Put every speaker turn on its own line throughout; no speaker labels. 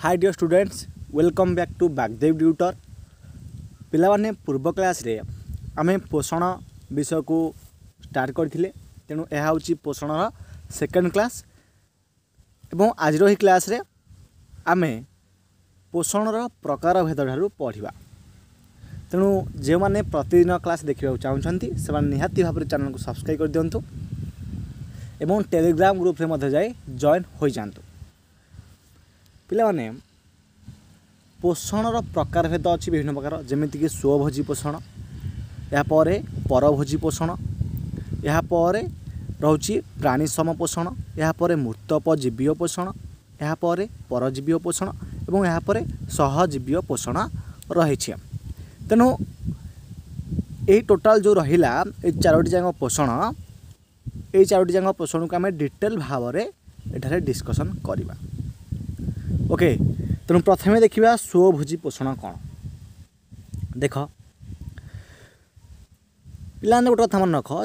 Hi dear students, welcome back to Bagdev tutor. पिलाने पूर्व class रे आमे पोषण विषय को स्टार्ट करथिले, तेणु यह हूँ पोषण सेकेंड क्लास। एवं आज ही क्लास रे आमे पोषण प्रकार भेद ठारू पढ़ा। तेणु जो मैंने प्रतिदिन क्लास देखा चाहते से निहाती भाव चैनल को सब्सक्राइब कर दिंतु एवं टेलीग्राम ग्रुप में जाए जॉइन हो जातु। पिलाने पोषण प्रकार भेद अच्छी विभिन्न प्रकार, जमीक स्वभोजी पोषण, यापर परभोजी पोषण, यापर रोचे प्राणी सम पोषण, यापर मृतोपजीवीय पोषण, यापर परजीवीय पोषण और यापर सहजीवीय पोषण रही। तेणु यही टोटाल जो रहा ये चारोटी जाक पोषण, ये चारोटी जाक पोषण को आम डिटेल भाव में एठारे डिस्कसन करवा। ओके, तेणु प्रथमे देखा स्वभोजी पोषण कौन। देख पिलाने गोटे कथा मन रख,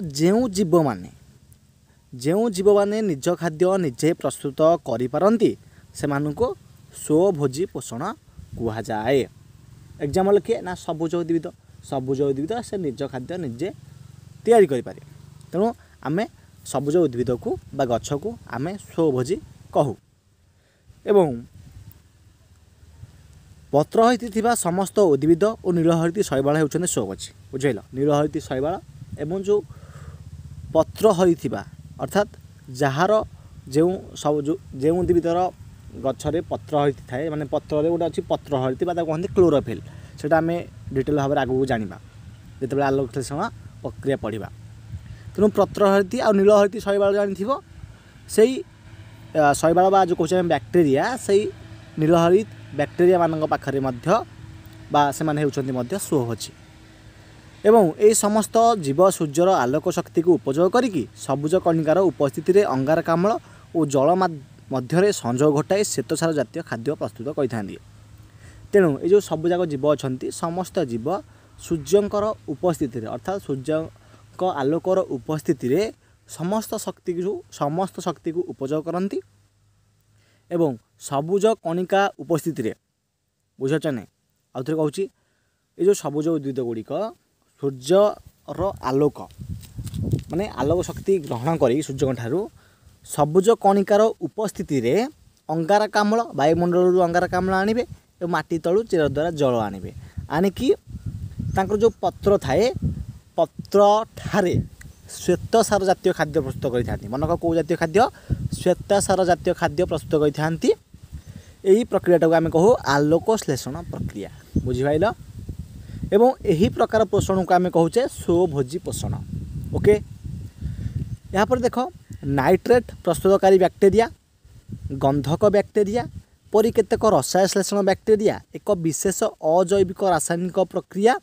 जो जीव माने निज खाद्य निजे प्रस्तुत करिपारंती सेमानंको स्वभोजी पोषण कुहा जाए। एग्जाम्पल किए ना सबुज उद्भिद। सबुज उद्भिद से निज खाद्य निजे तैयारी करि पारे। तेणु आमे सबुज उद्भिद को बा गछ को आमे स्वभोजी कहू। एवं पत्र होता समस्त उद्भिद और नीलहरित शैवाल होती स्वभोजी। बुझेल, नीलहरित शैवाल एवं जो पत्र होता अर्थात जार जो सब जो उद्भिदर गछरे पत्र होता है, माने पत्र गोटे अच्छी पत्र हरित कहते क्लोरोफिल। से आम डिटेल भाव में आगू जाना जो आलोकलेषण प्रक्रिया पढ़ा। तेणु पत्र हरित आ नीलहरित शैवाल जानी से शैवाल बा जो कहे बैक्टेरिया से नीलहरित बैक्टेरिया मान पाखरे से स्वभोजी। एवं ये समस्त जीव सूर्यर आलोक शक्ति को उपयोग करी सबुज कणिकार उपस्थिति में अंगारकाम्ल और जल मध्य संजोग घटाई श्वेतसार जातीय खाद्य प्रस्तुत करते। तेणु ये जो सबुजाक जीव अच्छा समस्त जीव सूर्यंकर उपस्थिति अर्थात सूर्य आलोकर उपस्थिति में समस्त शक्ति को उपयोग करती एवं सबुज कणिका उपस्थिति बुझे ना। आउ थे कहूँ ये जो सबुज उद्भिद गुड़िक सूर्यर आलोक माने आलोक शक्ति ग्रहण कर सूर्य सबुज कणिकार उपस्थिति रे अंगारकाम्ल वायुमंडल अंगारकाम्ल आणवे और माटी तलू चेर द्वारा जल आणवे आणिकी जो पत्र थाए पत्र ठारे श्वेतसार जातीय खाद्य प्रस्तुत करते। मनक कौ जातीय खाद्य? श्वेतसार जातीय खाद्य प्रस्तुत करते। यही प्रक्रियाटा को आम कहू आलोकश्लेषण प्रक्रिया। बुझिपाइल? एवं यही प्रकार पोषण को आम कहूचे स्वभोजी पोषण। ओके, यहाँ पर देख नाइट्रेट प्रस्तुतकारी बैक्टेरिया, गंधक बैक्टेरिया परी केतेक रसायश्लेषण बैक्टेरिया एक विशेष अजैविक रासायनिक प्रक्रिया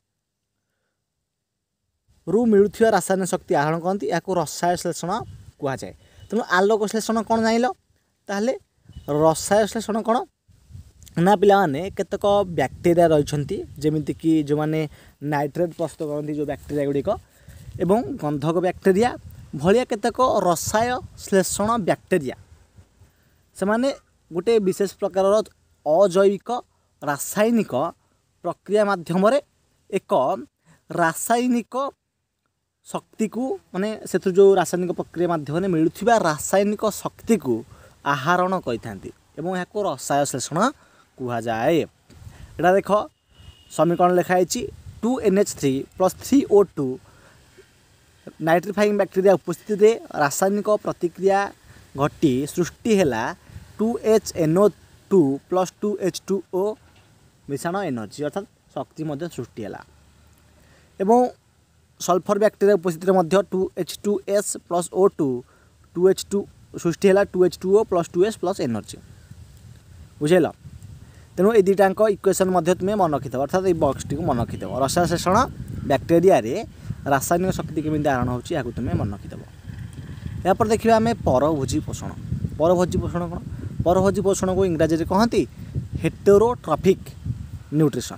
रु मिलुथिबा रासायनिक शक्ति आहरण करती या रसायश्लेषण कह जाए। तेणु आलोकश्लेषण कौन जान ताहले रसायश्लेषण कौन ना पिलाने केतेक बैक्टेरिया रही जमीक जो मैंने नाइट्रेट प्रस्तुत करती जो बैक्टेरिया गुड़िक एवं गंधक बैक्टेरिया भलिया केतेक रसायश्लेषण बैक्टेरिया से माने गोटे विशेष प्रकार अजैविक रासायनिक प्रक्रिया माध्यम एक रासायनिक शक्ति को माने से जो रासायनिक प्रक्रिया माध्यम मिलुथिबा रासायनिक शक्ति को आहरण करथांती एवं या रसायश्लेषण कहा जाए। एटा देख समीकरण लिखाई 2NH3 + 3O2 नाइट्रिफाइंग बैक्टेरिया उपस्थिति रे रासायनिक प्रतिक्रिया घटी सृष्टि है 2HNO2 + 2H2O मिश्रण एनर्जी अर्थात शक्ति मध्य सृष्टि है। एवं सल्फर बैक्टेरिया उपस्थिति में 2H2S + O2 2H2 सृष्टि है 2H2O + 2S + एनर्जी। बुझेल? तेणु ये दुटाक इक्वेशन तुम्हें मन रखिथ अर्थात ये बक्स टी मन रखिथ रसायश्लेषण बैक्टेरिया रे रासायनिक शक्ति केमी आहरण होची तुम्हें मन रखिथ। यहाँ पर देखिए आम परभोजी पोषण। परभोजी पोषण कौन? परभोजी पोषण को इंग्राजी में कहती हेटेरोट्रॉफिक न्यूट्रिशन।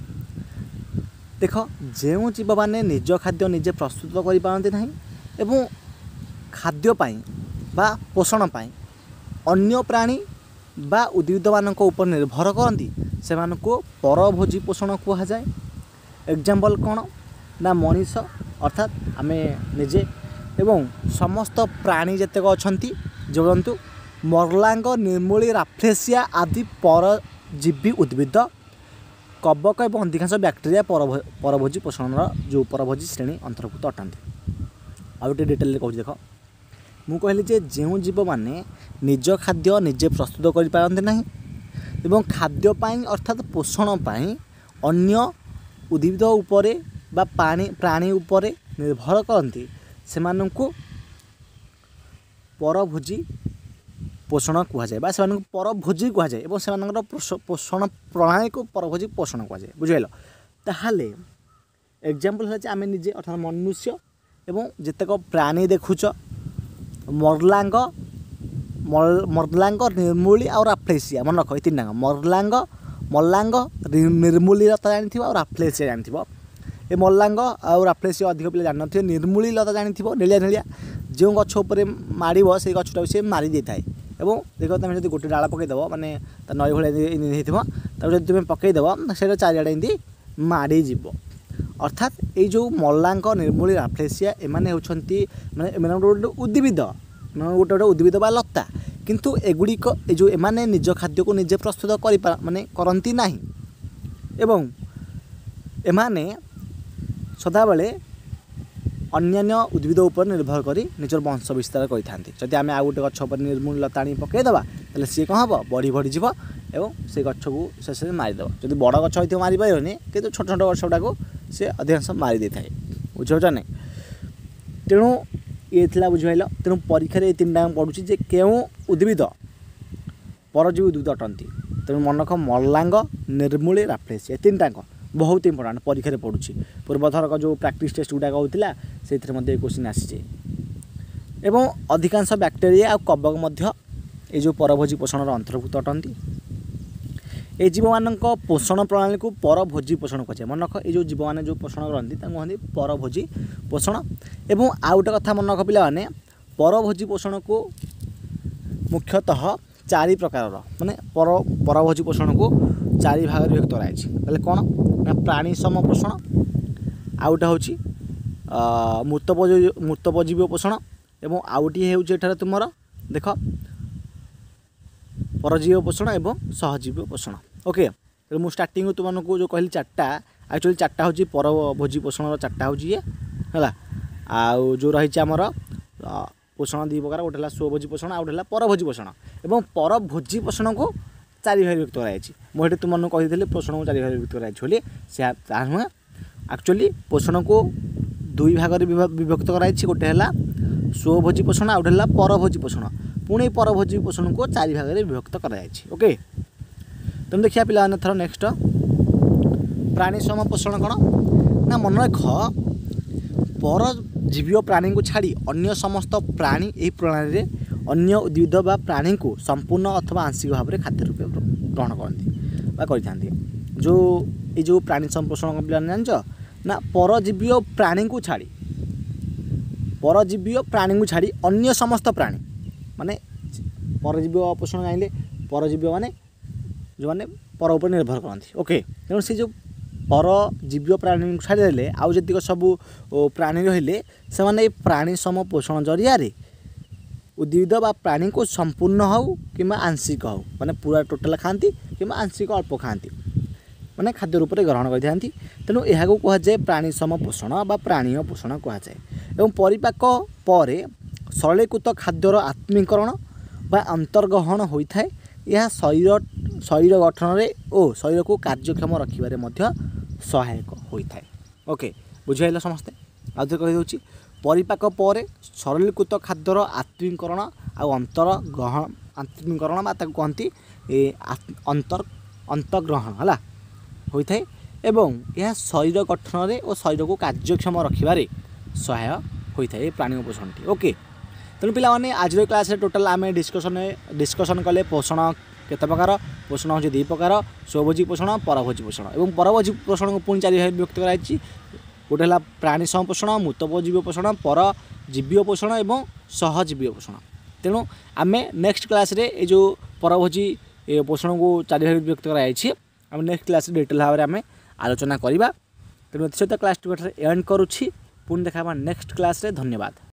देख जो जीव मैंने निज खाद्य निजे प्रस्तुत कर खाद्यपाई बा पोषण पाई अन्य प्राणी बा उद्भिद मानक ऊपर निर्भर करती से परभोजी पोषण कहुए। एग्जाम्पल कौन ना मनीष अर्थात आम निजे एवं समस्त प्राणी जितेक अच्छा जीवजंतु मरलांग निर्मूली राफ्लेसिया आदि परजीवी उद्भिद कवक और अधिकांश बैक्टेरिया परभोजी पोषण जो परभोजी श्रेणी अंतर्भुक्त अटंती। आउ गोटे डिटेल कहूँ देख मु कहली जे जो जीव मैंने निज खाद्य निजे प्रस्तुत कर पारती ना एवं खाद्य अर्थात पोषण अन्य उद्भिद उपरे बा प्राणी उपरे निर्भर करती से परभोजी पोषण कहुए बा से परभोजी कहुए और से पोषण प्रणाली को परभोजी पोषण कहुए। बुझेल ताहले एग्जाम्पल है आम निजे अर्थात मनुष्य एवं जितेक प्राणी देखुच मरलांग निर्मूली और राफ्लेसिया मन रख तीन मरलांग निर्मूली लता जानी और राफ्लेसिया जानी। ए मरलांग और राफ्लेसिया अधिक पिला जान थे निर्मूली लता जानी नेलिया नेलिया जो गछ उपर माड़ से गछटा सी मारी दे थाए एवं देख तुम जो गोटे डाला पकईदेव माने नई भाई तुम पकईदेव से चारिड़े एमती माड़ीज अर्थात ये जो मरलांग निर्मूली राफ्लेसिया एमाने होती माने गोटे उद्भिद गोटे गोटे उद्भिद बा लता किंतु एगुड़िक जो एमाने निज खाद्य को निजे प्रस्तुत माने करती नहीं एवं एमाने सदाबले अन्यान्य उद्भिद उपर निर्भर करी निजर वंश विस्तार करते। जदि आम आ गोटे गछ पर निर्मूल लता आनी पकईदेवा तेल सी कौन हम बढ़ी बढ़ी जीव और से गछ को शेष मारिदेव। जदि बड़ गछ होती मारि पारनी कि छोट छोट गछ गुड़ा सी अधिकांश मारी दे थाए। बुझाच ना तेणु ये बुझाइल तेणु परीक्षा ये तीन टाइम पड़ूँ जे क्यों उद्भिद परजीवी उद्भिद अटंती तेणु मन रख मरलांग निर्मूली राफ्लेसिया तीन टाक बहुत इंपोर्टाट परीक्षा पड़ूँ। पूर्वथर जो प्रैक्टिस टेस्ट गुड़ाक होता से क्वेश्चन आसी एवं अधिकांश बैक्टेरिया और कवक ये जो परभोजी पोषण अंतर्भुक्त अटंती। ये जीव मान पोषण प्रणाली को परभोजी पोषण कहुए। मन रख ये जो जीव मैंने जो पोषण करती कहते परभोजी पोषण। एवं आउ गोटे कथा मन रख पे परभोजी पोषण को मुख्यतः चारि प्रकार माने परभोजी पोषण को चारि भाग विभक्त कराई। कौन ना प्राणी सम पोषण आउ गोटे हूँ मूर्तपजीवी पोषण एवं आउ गोटे हूँ तुम देख परजीवी पोषण एवं सहजीवी पोषण। ओके तो मुझे स्टार्टिंग तुमको जो कहली चार्टा एक्चुअली चार्टा हूँ परभोजी पोषण चार्टा हूँ ये है आउ जो रही आमर पोषण दी प्रकार गोटे स्वभोजी पोषण आउ गोटे परभोजी पोषण एवं परभोजी पोषण को चारि भाग विभक्त कराई। मुझे तुमको कही पोषण को चारि भाग विभक्त कराई बोली से नुहे एक्चुअली पोषण को दुई भाग विभक्त कराई गोटे है स्वभोजी पोषण आउ गोटे परभोजी पोषण पुणी परभोजी पोषण को चारि भाग विभक्त कराई। ओके तुम देखिए पिला थर नेक्स्ट प्राणी सम पोषण कौन ना मन रख परजीवी प्राणी को छाड़ी अन्य समस्त प्राणी यही प्रणाली अन्य उद्भिद बा प्राणी को संपूर्ण अथवा आंशिक भाव में खाद्य रूप ग्रहण करती जो ये जो प्राणी सम पोषण पिला जानच ना परजीवी प्राणी को छाड़ी परजीवी प्राणी को छाड़ी अन्य समस्त प्राणी माने परजीवी पोषण आइले परजीवी माने जो मैंने पर उपर निर्भर करती। ओके तेणु से जो परजीवी प्राणी को छाड़देले आउ जी सब प्राणी रहिले से प्राणी सम पोषण जरिया उद्भिद बा प्राणी को संपूर्ण हो कि आंशिक हो माने पूरा टोटाल खाती कि आंशिक अल्प खाती माने खाद्य रूप में ग्रहण करते। तेणु यह कहुए प्राणी सम पोषण बा प्राणीय पोषण कहुए। एवं परिपाक पर सरलीकृत खाद्यर आत्मीकरण बा अंतर्ग्रहण होता है। यह शरीर गठन में और शरीर को कार्यक्षम रखा सहायक होता है। ओके बुझाइल समस्ते आउे कही परिपाक पर सरलीकृत खाद्यर आत्मीकरण आ अंतर्ग्रहण आत्मीकरण कहती अंतर्ग्रहण है होता है एवं यह शरीर गठन में और शरीर को कार्यक्षम रखार सहाय होता है प्राणी पोषण टी। ओके तेणु पे आज क्लास टोटाल आम डिस्कसन कले पोषण केते प्रकार पोषण हूँ दुई प्रकार स्वभोजी पोषण परभोजी पोषण और परभोजी पोषण को पुणी चारि भाग विभक्त कराई गोटे है प्राणी सम पोषण मूर्तपजीवी पोषण परजीवी पोषण और सहजीवी पोषण। तेणु आम नेक्स्ट क्लास रे जो परभोजी ये पोषण को 4 भाग विभक्त कराई। आम नेक्स्ट क्लास डिटेल भाव में आम आलोचना करवा। तेणु सहित क्लास टी एंड करुँची। पुणी देखा नेक्स्ट क्लास रे। धन्यवाद।